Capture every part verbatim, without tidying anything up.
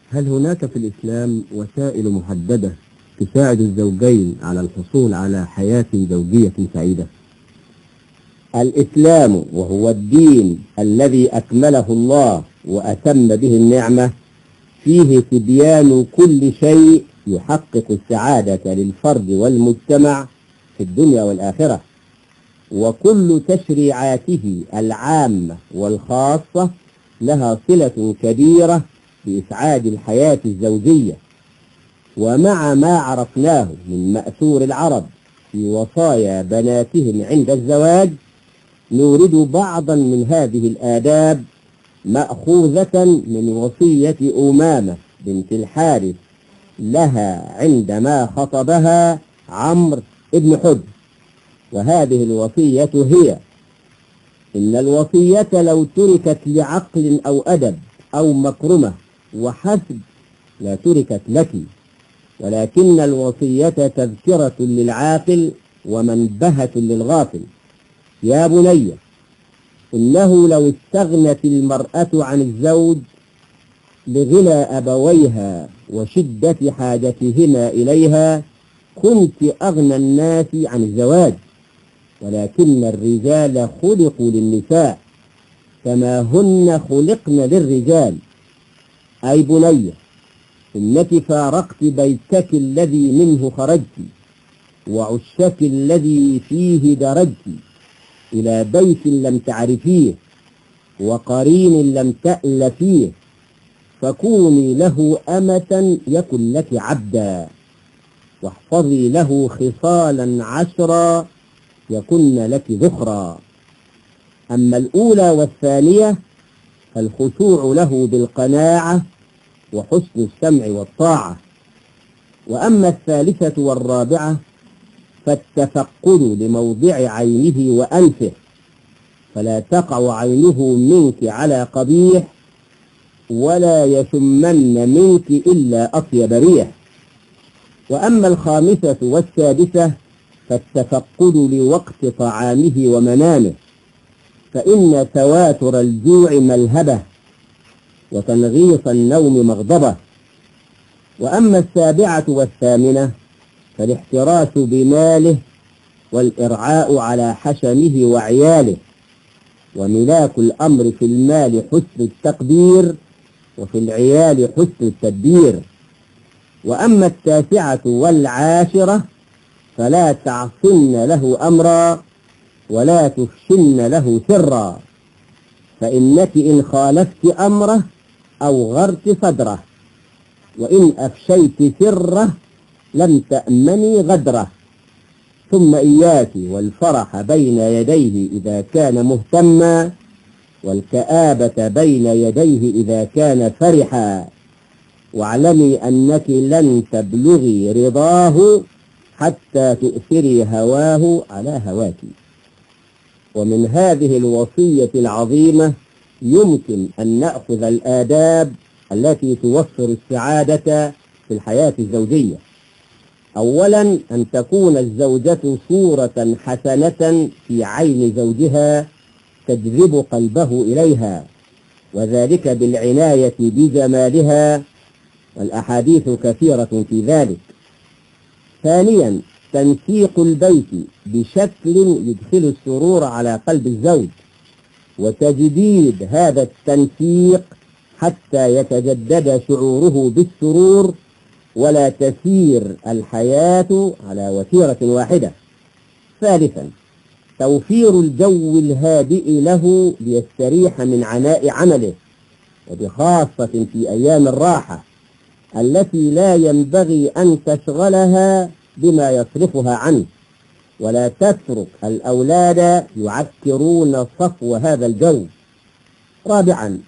هل هناك في الإسلام وسائل محددة تساعد الزوجين على الحصول على حياة زوجية سعيدة؟ الإسلام وهو الدين الذي أكمله الله وأتم به النعمة فيه تبيان كل شيء يحقق السعادة للفرد والمجتمع في الدنيا والآخرة، وكل تشريعاته العامة والخاصة لها صلة كبيرة بإسعاد الحياة الزوجية. ومع ما عرفناه من مأثور العرب في وصايا بناتهم عند الزواج، نورد بعضا من هذه الآداب مأخوذة من وصية أمامة بنت الحارث لها عندما خطبها عمرو بن حجر، وهذه الوصية هي: إن الوصية لو تركت لعقل أو أدب أو مكرمة وحسب لا تركت لك، ولكن الوصية تذكرة للعاقل ومنبهة للغافل. يا بني، إنه لو استغنت المرأة عن الزوج لغنى أبويها وشدة حاجتهما إليها كنت أغنى الناس عن الزواج، ولكن الرجال خلقوا للنساء كما هن خلقن للرجال. أي بني، إنك فارقت بيتك الذي منه خرجت وعشك الذي فيه درجت إلى بيت لم تعرفيه وقرين لم تألفيه، فكوني له أمة يكن لك عبدا، واحفظي له خصالا عشرا يكن لك ذخرا. أما الأولى والثانية فالخشوع له بالقناعة وحسن السمع والطاعة، وأما الثالثة والرابعة فالتفقد لموضع عينه وأنفه، فلا تقع عينه منك على قبيح ولا يشمن منك إلا أطيب ريح. وأما الخامسة والسادسة فالتفقد لوقت طعامه ومنامه، فإن تواتر الجوع ملهبة وتنغيص النوم مغضبة. وأما السابعة والثامنة فالاحتراس بماله والإرعاء على حشمه وعياله، وملاك الأمر في المال حسن التقدير وفي العيال حسن التدبير. وأما التاسعة والعاشرة فلا تعصن له أمرا ولا تفشن له سرا، فإنك إن خالفت أمره أوغرت صدره، وإن أفشيت سره لم تأمني غدره. ثم إياك والفرح بين يديه إذا كان مهتما، والكآبة بين يديه إذا كان فرحا، واعلمي أنك لن تبلغي رضاه حتى تؤثري هواه على هواك. ومن هذه الوصية العظيمة يمكن أن نأخذ الآداب التي توفر السعادة في الحياة الزوجية. أولا، أن تكون الزوجة صورة حسنة في عين زوجها تجذب قلبه إليها، وذلك بالعناية بجمالها، والأحاديث كثيرة في ذلك. ثانيا، تنسيق البيت بشكل يدخل السرور على قلب الزوج، وتجديد هذا التنسيق حتى يتجدد شعوره بالسرور ولا تسير الحياة على وتيرة واحدة. ثالثا، توفير الجو الهادئ له ليستريح من عناء عمله، وبخاصة في أيام الراحة التي لا ينبغي أن تشغلها بما يصرفها عنه، ولا تترك الأولاد يعكرون صفو هذا الجو. رابعا،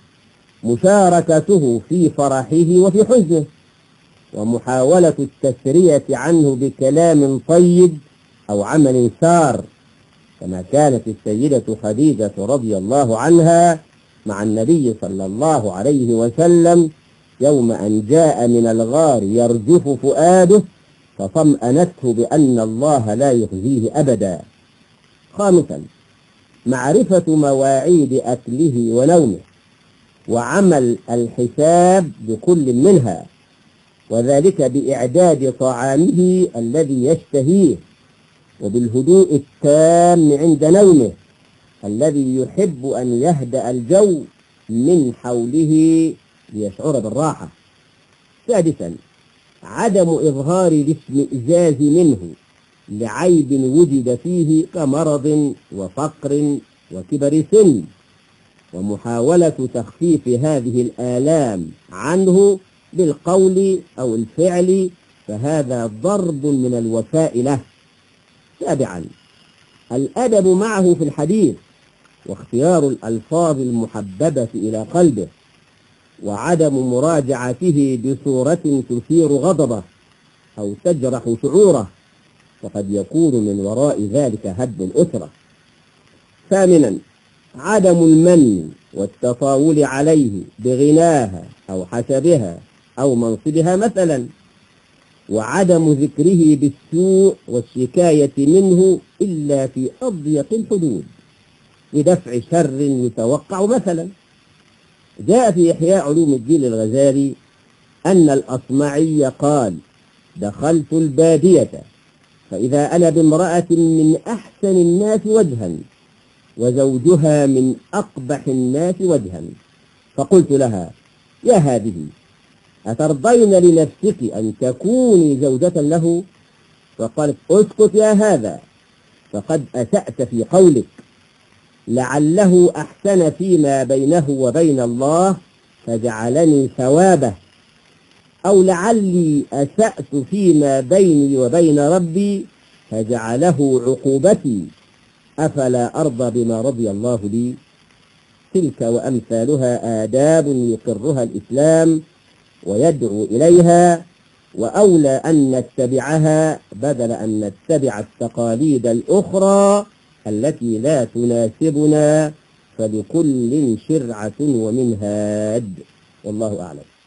مشاركته في فرحه وفي حزنه، ومحاولة التسرية عنه بكلام طيب أو عمل سار، كما كانت السيدة خديجة رضي الله عنها مع النبي صلى الله عليه وسلم يوم أن جاء من الغار يرجف فؤاده فطمأنته بأن الله لا يخزيه أبدا. خامسا، معرفة مواعيد أكله ونومه، وعمل الحساب بكل منها، وذلك بإعداد طعامه الذي يشتهيه، وبالهدوء التام عند نومه الذي يحب أن يهدأ الجو من حوله ليشعر بالراحة. سادسا عدم إظهار الاشمئزاز منه لعيب وجد فيه كمرض وفقر وكبر سن، ومحاولة تخفيف هذه الآلام عنه بالقول أو الفعل، فهذا ضرب من الوفاء له. سابعا الأدب معه في الحديث، واختيار الألفاظ المحببة إلى قلبه، وعدم مراجعته بصورة تثير غضبه أو تجرح شعوره، وقد يكون من وراء ذلك هدم الأسرة. ثامنا عدم المن والتطاول عليه بغناها أو حسبها أو منصبها مثلا، وعدم ذكره بالسوء والشكاية منه إلا في أضيق الحدود لدفع شر يتوقع مثلا. جاء في إحياء علوم الدين الغزالي أن الأصمعي قال: دخلت البادية فإذا أنا بامرأة من أحسن الناس وجها وزوجها من أقبح الناس وجها، فقلت لها: يا هذه، أترضين لنفسك أن تكوني زوجة له؟ فقالت: اسكت يا هذا، فقد أسأت في قولك، لعله أحسن فيما بينه وبين الله فجعلني ثوابه، أو لعلي أسأت فيما بيني وبين ربي فجعله عقوبتي، أفلا أرضى بما رضي الله لي؟ تلك وأمثالها آداب يقرها الإسلام ويدعو إليها، وأولى أن نتبعها بدل أن نتبع التقاليد الأخرى التي لا تناسبنا، فلكل شرعة ومنهاج، والله أعلم.